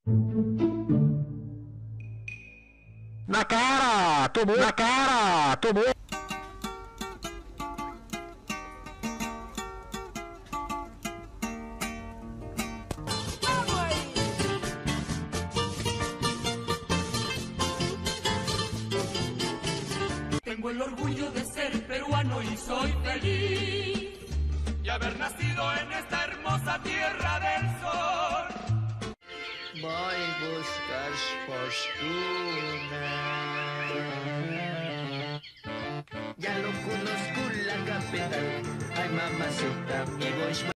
Na cara, tomou, na cara, tomou. Tengo el orgullo de ser peruano y soy feliz y haber nacido en esta hermosa tierra del sol. Voy a buscar fortuna. Ya lo conozco la capital. Ay, mamacita, mi voz.